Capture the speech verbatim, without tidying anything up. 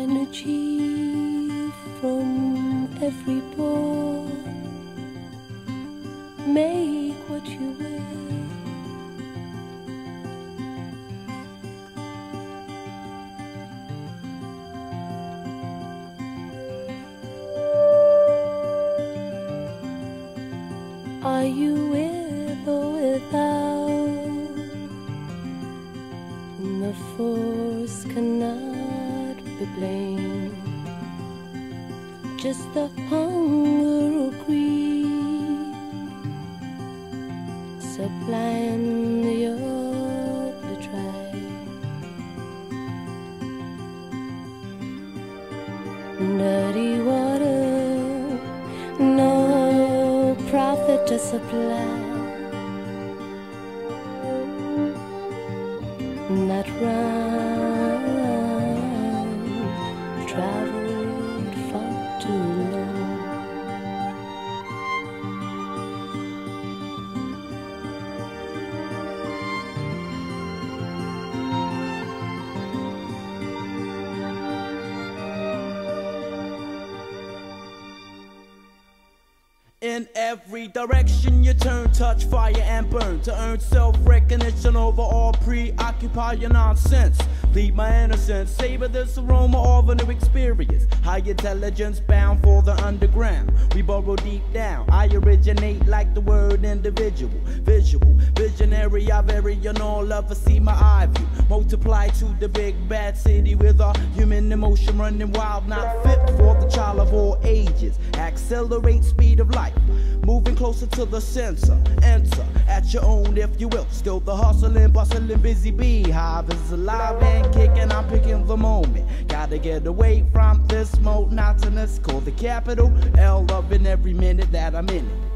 energy from every pore. Make what you will. Are you with or without? The force cannot be blamed. Just the hunger or greed supplying your betrayal. Dirty water, no profit to supply. That round traveled far too long. In every direction you turn, touch fire and burn to earn self-recognition over all preoccupy your nonsense. Leave my innocence, savor this aroma of a new experience. High intelligence bound for the underground. We burrow deep down. I originate like the word individual. Visual, visionary, I vary in all of us. See my eye view. Multiply to the big bad city with a human emotion running wild, not fit for the child of all ages. Accelerate speed of light. Moving closer to the sensor, enter at your own if you will. Still the hustling, bustling, busy beehive is alive and kicking. I'm picking the moment. Gotta get away from this monotonous. Call the capital L, loving every minute that I'm in it.